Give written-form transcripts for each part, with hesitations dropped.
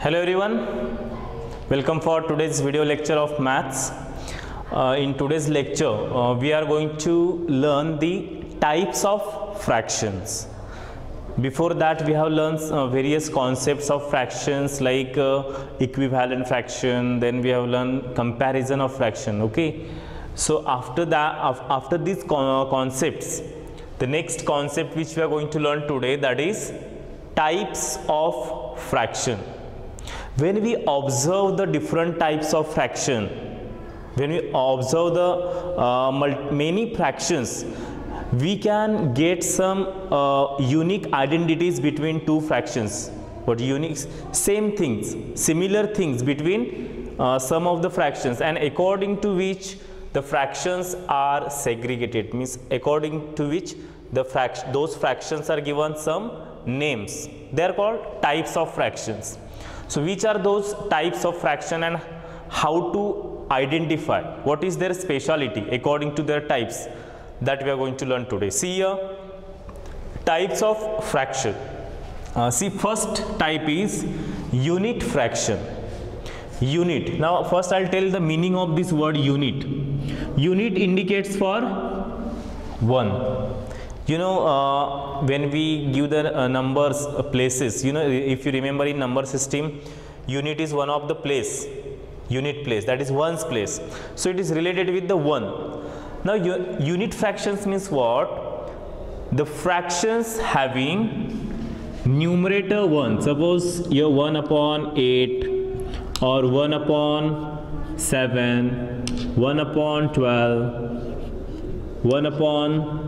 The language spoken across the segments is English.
Hello everyone, welcome for today's video lecture of maths. In today's lecture we are going to learn the types of fractions. Before that we have learned various concepts of fractions like equivalent fraction, then we have learned comparison of fraction. Okay, so after that, after these concepts, the next concept which we are going to learn today, that is types of fraction. When we observe the different types of fraction, when we observe the many fractions, we can get some unique identities between two fractions. But unique, same things, similar things between some of the fractions, and according to which the fractions are segregated, means according to which those fractions are given some names. They are called types of fractions. So which are those types of fraction and how to identify, what is their speciality according to their types, that we are going to learn today. See here, types of fraction. See, first type is unit fraction. Unit. Now first I'll tell the meaning of this word unit. Unit indicates for one. You know, when we give the numbers places, you know, if you remember in number system, unit is one of the place, unit place, that is ones place. So it is related with the one. Now unit fractions means what? The fractions having numerator 1. Suppose here 1 upon 8 or 1 upon 7, 1 upon 12, 1 upon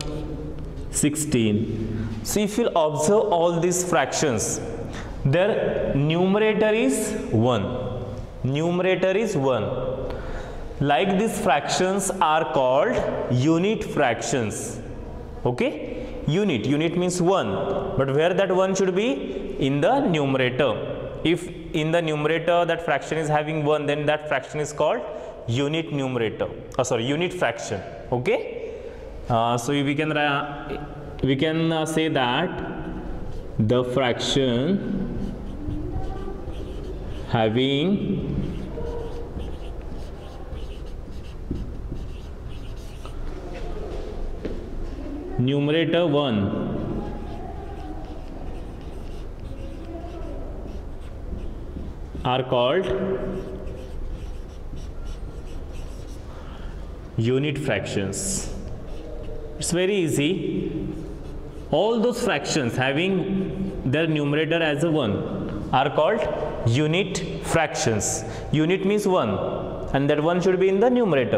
16. So if you observe all these fractions, their numerator is 1. Numerator is 1. Like these fractions are called unit fractions. Okay? Unit means 1. But where that 1 should be? In the numerator. If in the numerator that fraction is having 1, then that fraction is called unit numerator. Unit fraction. Okay? So we can say that the fraction having numerator 1 are called unit fractions. It's very easy. All those fractions having their numerator as a 1 are called unit fractions. Unit means 1, and that 1 should be in the numerator.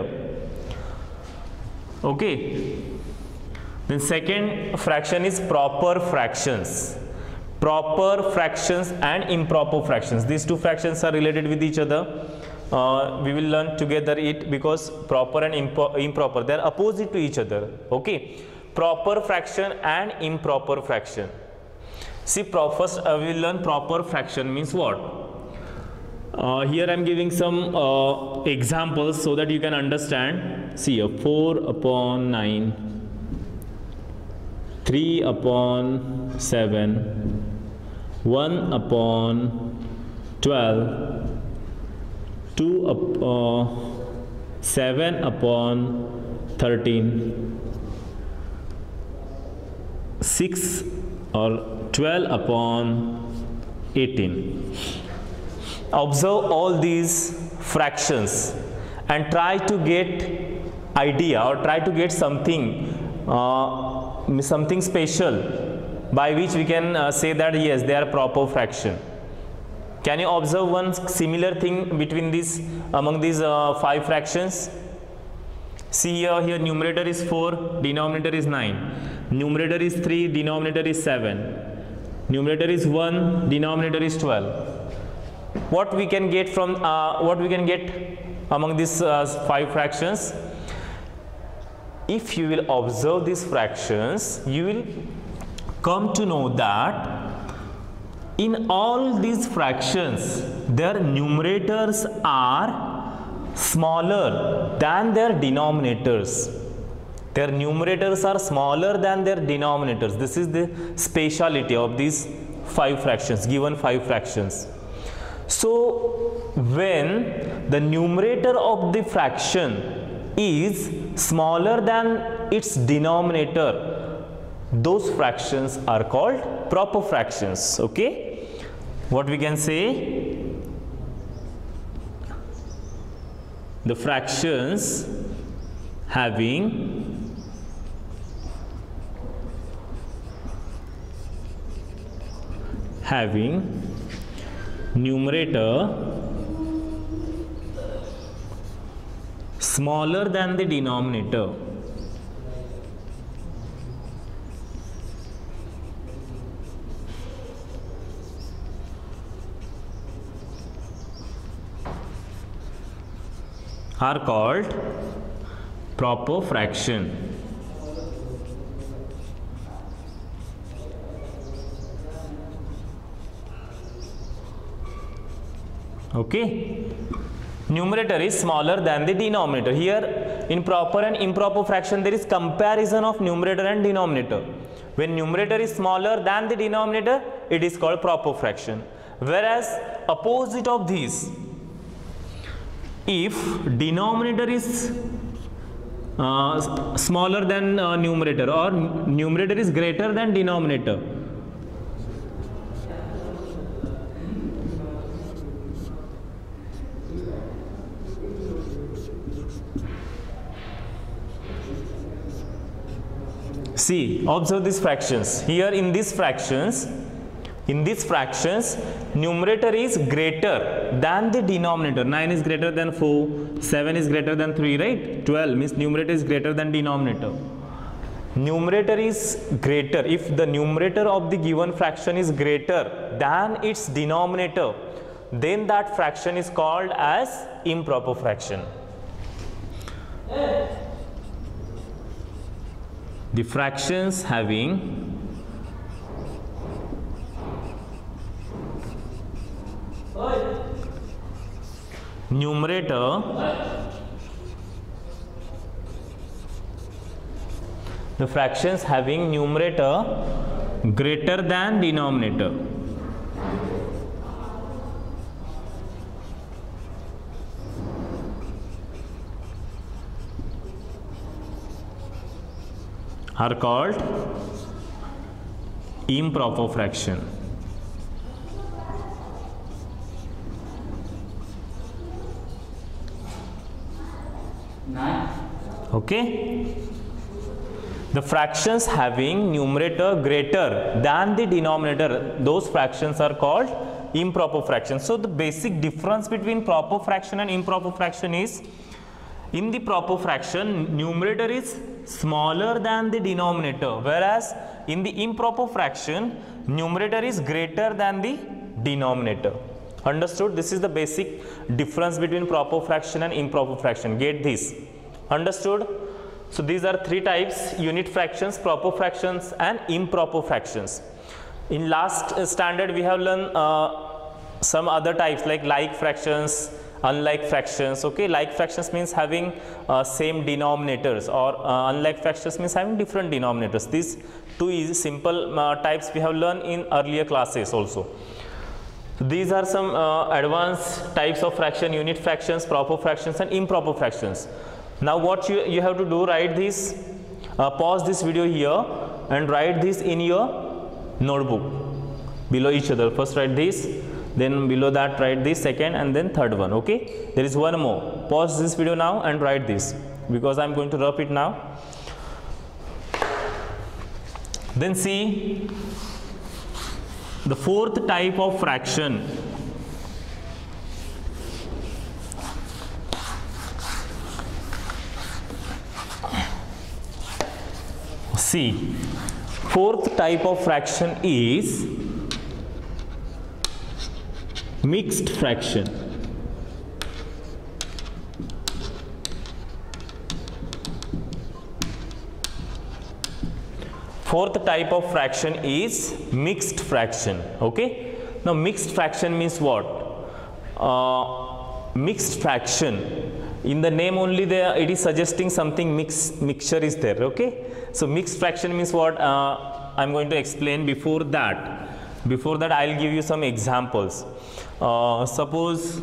Okay. Then second fraction is proper fractions. Proper fractions and improper fractions. These two fractions are related with each other. We will learn together it, because proper and improper, they are opposite to each other. Okay, proper fraction and improper fraction. See, first we will learn proper fraction means what. Here I am giving some examples so that you can understand. See, 4 upon 9, 3 upon 7, 1 upon 12, 7 upon 13, 6 or 12 upon 18. Observe all these fractions and try to get idea or try to get something special by which we can say that yes, they are proper fraction. Can you observe one similar thing between these, among these 5 fractions? See here numerator is 4, denominator is 9. Numerator is 3, denominator is 7. Numerator is 1, denominator is 12. What we can get from among these 5 fractions? If you will observe these fractions, you will come to know that in all these fractions, their numerators are smaller than their denominators. Their numerators are smaller than their denominators. This is the speciality of these 5 fractions, given 5 fractions. So when the numerator of the fraction is smaller than its denominator, those fractions are called proper fractions. Okay, what we can say, the fractions having numerator smaller than the denominator are called proper fraction. Okay, numerator is smaller than the denominator. Here in proper and improper fraction there is comparison of numerator and denominator. When numerator is smaller than the denominator, it is called proper fraction. Whereas opposite of these, if denominator is smaller than numerator, or numerator is greater than denominator, see, observe these fractions. Here in these fractions, numerator is greater than the denominator. 9 is greater than 4, 7 is greater than 3, right? 12 means numerator is greater than denominator. Numerator is greater. If the numerator of the given fraction is greater than its denominator, then that fraction is called as improper fraction. The fractions having numerator greater than denominator are called improper fraction. Okay, the fractions having numerator greater than the denominator, those fractions are called improper fractions. So the basic difference between proper fraction and improper fraction is, in the proper fraction numerator is smaller than the denominator, whereas in the improper fraction numerator is greater than the denominator. Understood? This is the basic difference between proper fraction and improper fraction. Get this? Understood? So these are three types: unit fractions, proper fractions and improper fractions. In last standard we have learned some other types like fractions, unlike fractions. Okay, like fractions means having same denominators, or unlike fractions means having different denominators. These two easy simple types we have learned in earlier classes also. These are some advanced types of fraction: unit fractions, proper fractions and improper fractions. Now what you have to do, write this, pause this video here and write this in your notebook below each other. First write this, then below that write this second, and then third one. Okay, there is one more. Pause this video now and write this, because I am going to rub it now. Then see the fourth type of fraction. See, fourth type of fraction is mixed fraction. Fourth type of fraction is mixed fraction. Okay, now mixed fraction means what? Mixed fraction, in the name only there it is suggesting something mixture is there. Okay, so mixed fraction means what? I am going to explain. Before that, Before that, I'll give you some examples. Suppose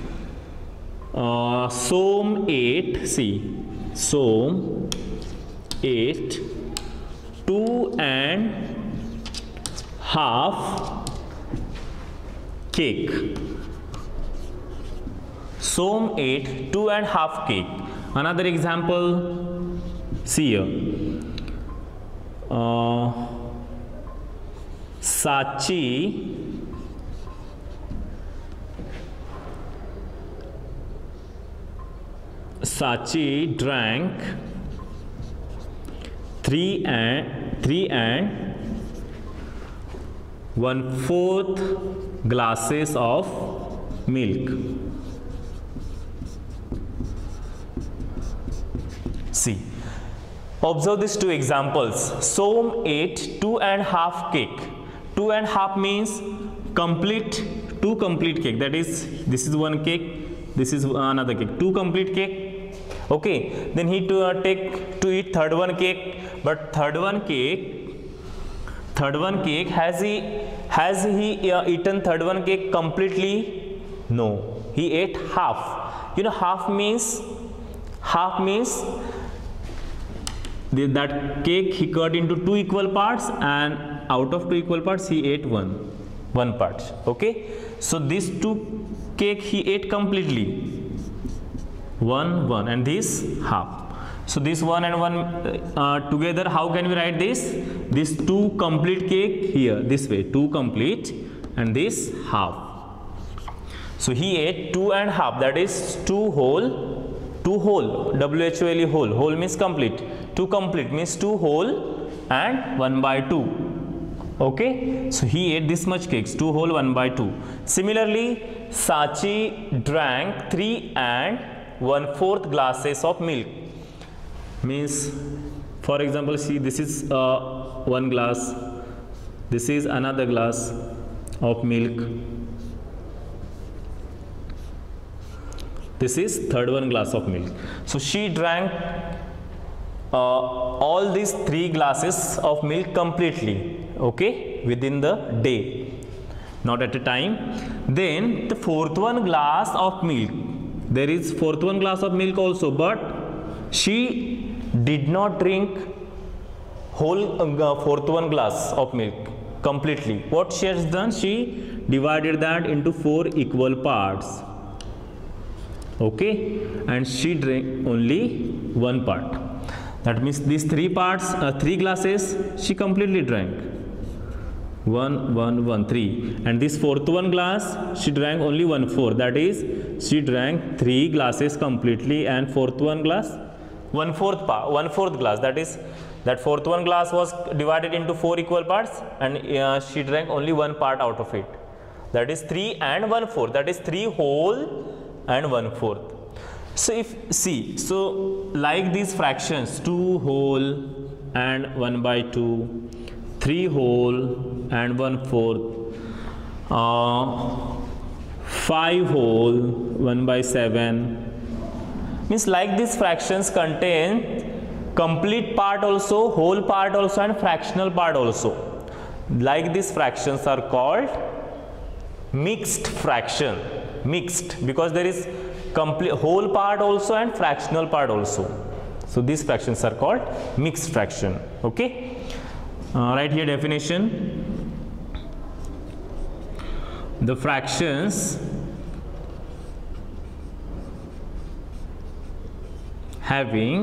Som 8, see, Som 8, 2.5 cake. Som 8, 2.5 cake. Another example, see here. Sachi drank 3.1/4 glasses of milk. See, observe these two examples. Som 8, 2.5 cake. 2.5 means complete, 2 complete cake. That is, this is one cake, this is another cake, 2 complete cake. Okay, then he take to eat third one cake, but third one cake has he eaten third one cake completely? No, he ate half. You know, half means that cake he cut into 2 equal parts, and out of 2 equal parts he ate one part. Okay, so these 2 cake he ate completely, one, and this half. So this 1 and 1 together, how can we write this? This 2 complete cake here, this way, 2 complete, and this half. So he ate 2.5, that is 2 whole, WHOLE, whole means complete. 2 complete means 2 whole and 1/2. Okay, so he ate this much cakes, 2 whole, 1/2. Similarly, Sachi drank 3.1/4 glasses of milk. Means, for example, see, this is one glass, this is another glass of milk, this is third one glass of milk. So she drank all these 3 glasses of milk completely, okay, within the day, not at a time. Then the 4th one glass of milk, there is 4th one glass of milk also, but she did not drink whole 4th one glass of milk completely. What she has done, she divided that into 4 equal parts, okay, and she drank only 1 part. That means these 3 parts, 3 glasses she completely drank, 1, 1, 1, 3, and this 4th one glass she drank only 1/4. That is, she drank 3 glasses completely, and 4th one glass 1/4 glass. That is, that 4th one glass was divided into 4 equal parts, and she drank only 1 part out of it. That is 3 and 1/4. That is 3 whole and 1/4. So if see, so like these fractions, 2 whole and 1/2, 3 whole and 1/4, 5 whole 1/7, means like these fractions contain complete part also, whole part also, and fractional part also. Like these fractions are called mixed fraction. Mixed because there is complete whole part also and fractional part also. So these fractions are called mixed fraction. Okay, right here definition. The fractions having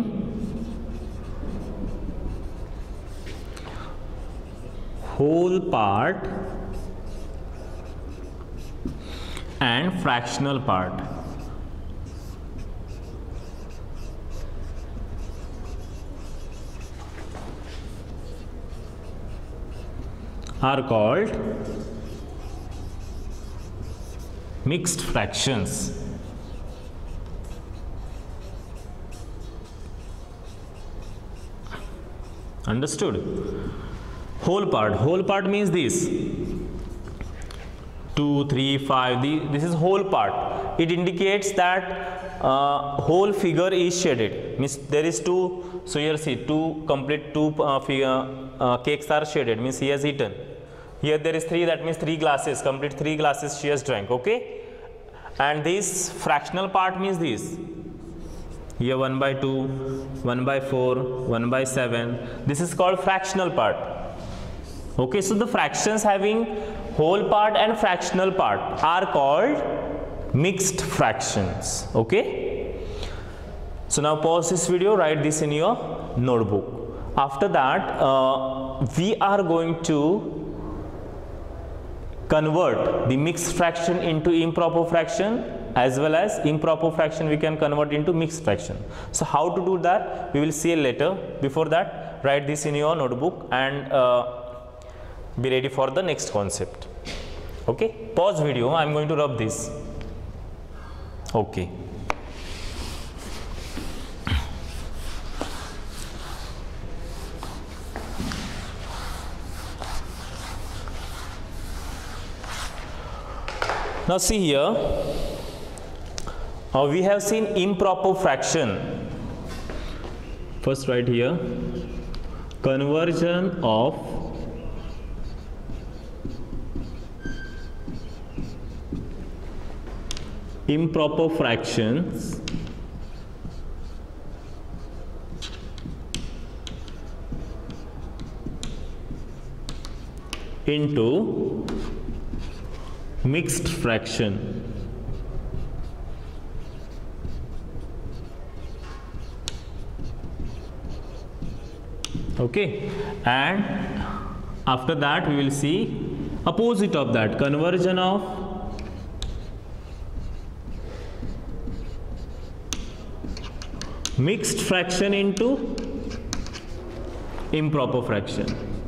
whole part and fractional part are called mixed fractions. Understood? Whole part means this 2, 3, 5, this is whole part. It indicates that whole figure is shaded, means there is 2, so here see 2 complete 2 cakes are shaded, means he has eaten. Here there is 3, that means 3 glasses, complete 3 glasses she has drank. Okay, and this fractional part means this. Here 1/2, 1/4, 1/7. This is called fractional part. Okay, so the fractions having whole part and fractional part are called mixed fractions. Okay, so now pause this video, write this in your notebook. After that, we are going to convert the mixed fraction into improper fraction, as well as improper fraction we can convert into mixed fraction. So how to do that we will see later. Before that, write this in your notebook and be ready for the next concept. Okay, pause video, I am going to rub this. Okay. Now see here, we have seen improper fraction. First write here, conversion of improper fractions into mixed fraction. Okay, and after that we will see opposite of that, conversion of mixed fraction into improper fraction.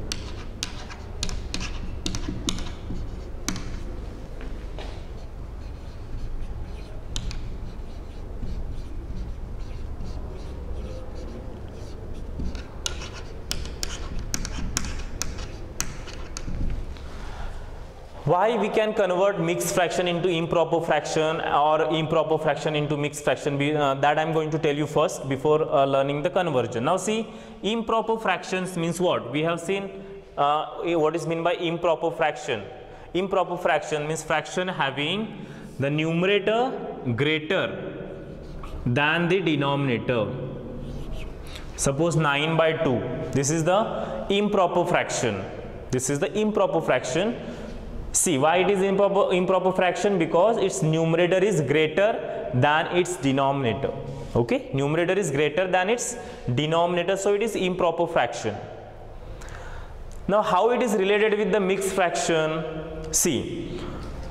Why we can convert mixed fraction into improper fraction or improper fraction into mixed fraction, that I am going to tell you first before learning the conversion. Now see, improper fractions means what? We have seen what is meant by improper fraction. Improper fraction means fraction having the numerator greater than the denominator. Suppose 9/2. This is the improper fraction. This is the improper fraction. See why it is improper fraction? Because its numerator is greater than its denominator. Okay, numerator is greater than its denominator, so it is improper fraction. Now how it is related with the mixed fraction? See,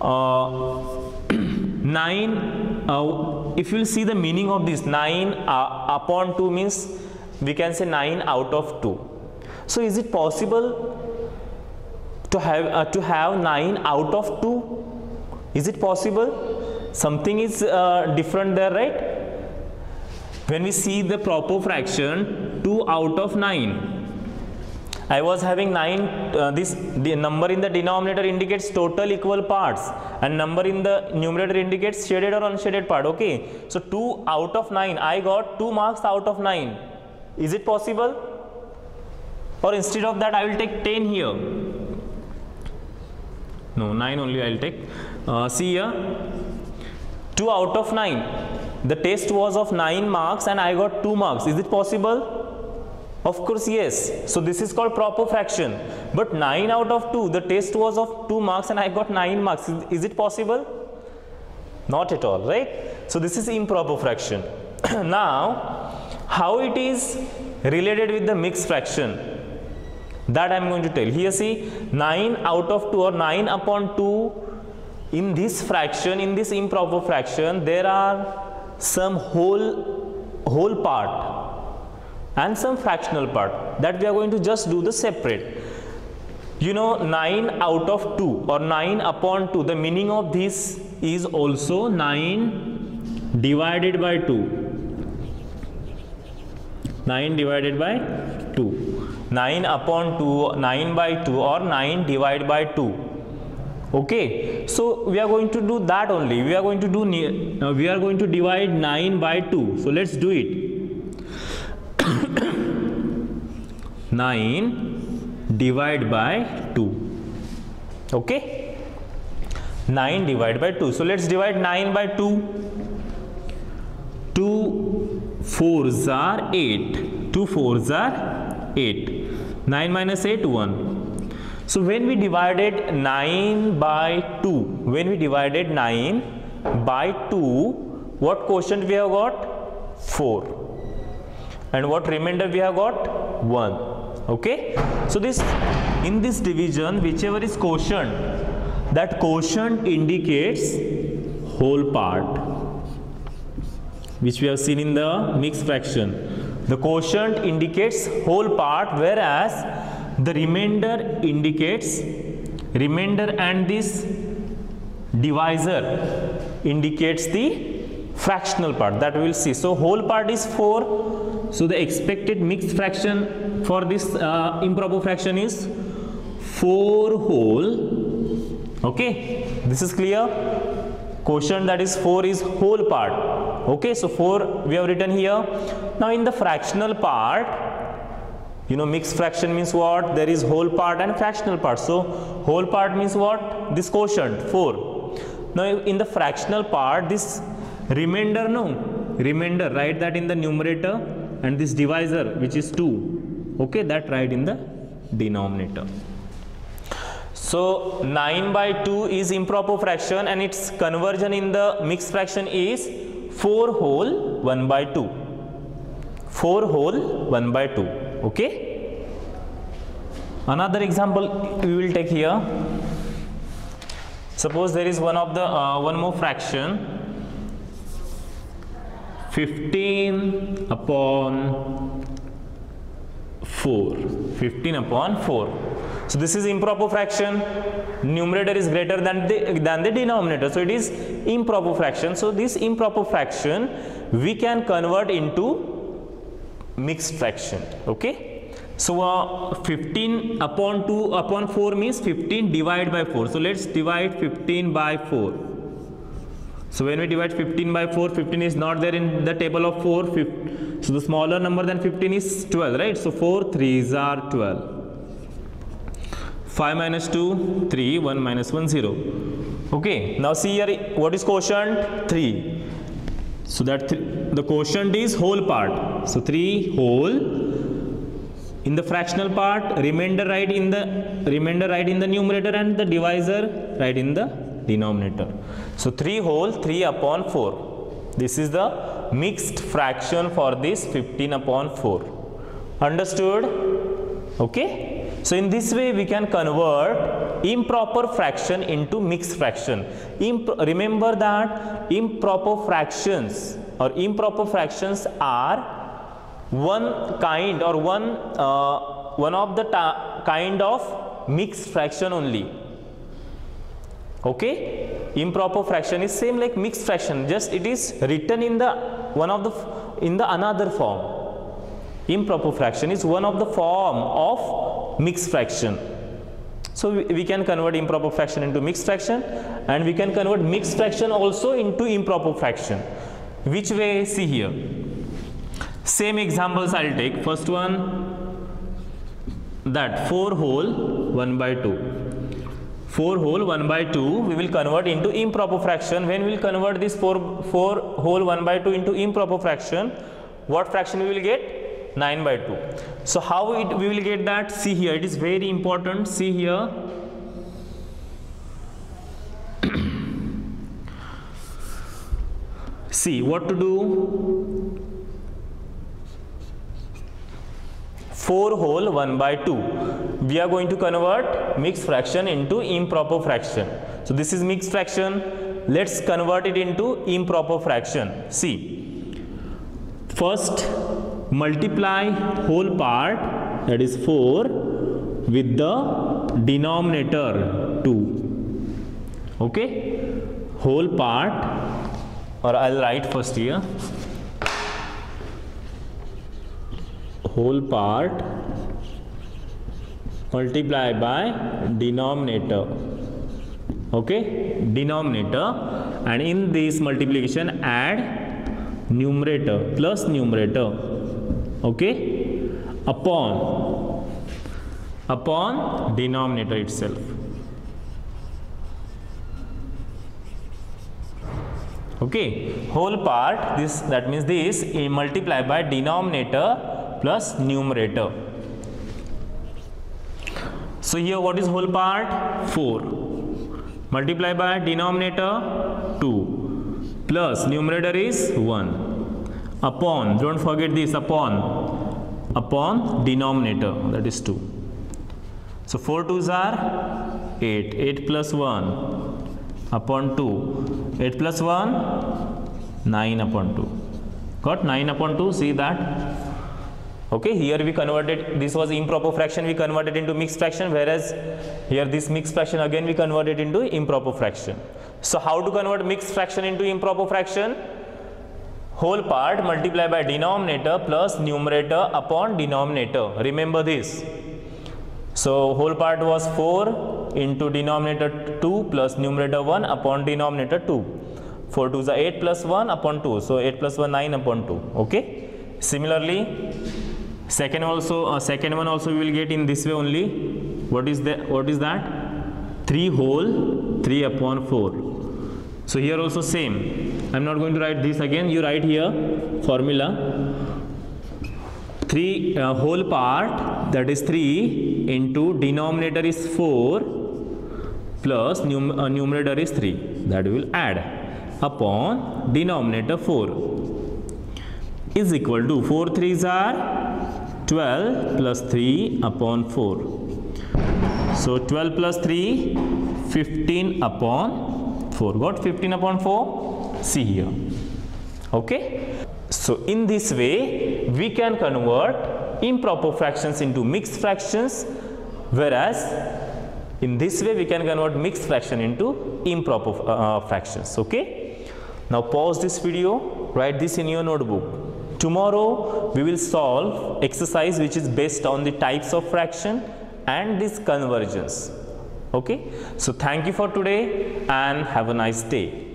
9, if you will see the meaning of this, 9 upon 2 means we can say 9 out of 2. So is it possible to have 9 out of 2? Is it possible? Something is different there, right? When we see the proper fraction 2 out of 9, I was having 9, the number in the denominator indicates total equal parts and number in the numerator indicates shaded or unshaded part. Okay, so 2 out of 9, I got 2 marks out of 9. Is it possible? Or instead of that I will take 10 here. No, 9 only I will take. See here, 2 out of 9. The test was of 9 marks and I got 2 marks. Is it possible? Of course, yes. So this is called proper fraction. But 9 out of 2, the test was of 2 marks and I got 9 marks. Is it possible? Not at all, right? So this is improper fraction. Now, how it is related with the mixed fraction, that I am going to tell. Here see, 9 out of 2 or 9 upon 2, in this fraction, in this improper fraction, there are some whole part and some fractional part that we are going to just do the separate. You know, 9 out of 2 or 9 upon 2, the meaning of this is also 9 divided by 2. 9 divided by 2. 9 upon 2, 9/2 or 9 divided by 2. Okay, so we are going to do that only. We are going to divide 9/2. So let's do it. 9 divided by 2. Okay, 9 divided by 2. So let's divide 9 by 2. 2 4s are 8. 2 4s are 8. 9 minus 8, 1. So when we divided 9 by 2, when we divided 9 by 2, what quotient we have got? 4. And what remainder we have got? 1. Okay. So this, in this division, whichever is quotient, that quotient indicates whole part, which we have seen in the mixed fraction. The quotient indicates whole part, whereas the remainder indicates remainder, and this divisor indicates the fractional part, that we will see. So whole part is 4. So the expected mixed fraction for this improper fraction is 4 whole. Okay, this is clear. Quotient, that is 4, is whole part. Okay, so 4 we have written here. Now in the fractional part, you know, mixed fraction means what? There is whole part and fractional part. So whole part means what? This quotient 4. Now in the fractional part, this remainder, remainder, write that in the numerator, and this divisor, which is 2, okay, that write in the denominator. So 9 by 2 is improper fraction, and its conversion in the mixed fraction is 4 whole 1 by 2. 4 whole 1 by 2. Okay. Another example we will take here. Suppose there is one more fraction, 15 upon 4. 15 upon 4. So this is improper fraction. Numerator is greater than the denominator. So it is improper fraction. So this improper fraction we can convert into mixed fraction. Okay. So 15 upon 2 upon 4 means 15 divided by 4. So let's divide 15 by 4. So when we divide 15 by 4, 15 is not there in the table of 4. So the smaller number than 15 is 12, right? So 4 3s are 12. 5 minus 2, 3, 1 minus 1, 0. Okay, now see here, what is quotient? 3. So that the quotient is whole part. So 3 whole. In the fractional part, remainder write in the numerator, and the divisor write in the denominator. So 3 whole 3 upon 4. This is the mixed fraction for this 15 upon 4. Understood? Okay. So in this way we can convert improper fraction into mixed fraction. Remember that improper fractions are one kind, or one of the kind of mixed fraction only. Okay, improper fraction is same like mixed fraction, just it is written in the another form. Improper fraction is one of the form of mixed fraction. So we can convert improper fraction into mixed fraction, and we can convert mixed fraction also into improper fraction. Which way? See here. Same examples I'll take. First one, that 4 whole 1 by 2. 4 whole 1 by 2 we will convert into improper fraction. When we will convert this 4 whole 1 by 2 into improper fraction, what fraction we will get? 9 by 2. So how we will get that? See here, it is very important. See here. See what to do. 4 whole 1 by 2. We are going to convert mixed fraction into improper fraction. So this is mixed fraction. Let's convert it into improper fraction. See. First, multiply whole part, that is 4, with the denominator 2. Okay. Whole part, or I'll write first here. Whole part multiply by denominator. Okay, denominator, and in this multiplication add numerator plus numerator. Okay, upon denominator itself. Okay, whole part, this, that means this, multiply by denominator plus numerator. So here what is whole part? 4. Multiply by denominator 2 plus numerator is 1 upon, don't forget this, upon denominator, that is 2. So 4 2s are 8, 8 plus 1 upon 2, 8 plus 1, 9 upon 2. Got 9 upon 2, see that? Okay, here we converted, this was improper fraction, we converted into mixed fraction, whereas here this mixed fraction again we converted into improper fraction. So how to convert mixed fraction into improper fraction? Whole part multiply by denominator plus numerator upon denominator. Remember this. So whole part was 4 into denominator 2 plus numerator 1 upon denominator 2. 4 2s are 8 plus 1 upon 2. So 8 plus 1, 9 upon 2. Okay. Similarly, second one also we will get in this way only. What is that? 3 whole 3 upon 4. So here also same. I am not going to write this again. You write here formula. 3 whole part, that is 3 into denominator is 4 plus numerator is 3, that we will add upon denominator 4 is equal to 4 3s are 12 plus 3 upon 4. So 12 plus 3, 15 upon 4. Got 15 upon 4? See here. Okay. So in this way we can convert improper fractions into mixed fractions, whereas in this way we can convert mixed fraction into improper fractions. Okay. Now pause this video, write this in your notebook. Tomorrow we will solve exercise which is based on the types of fraction and this convergence. Okay. So thank you for today and have a nice day.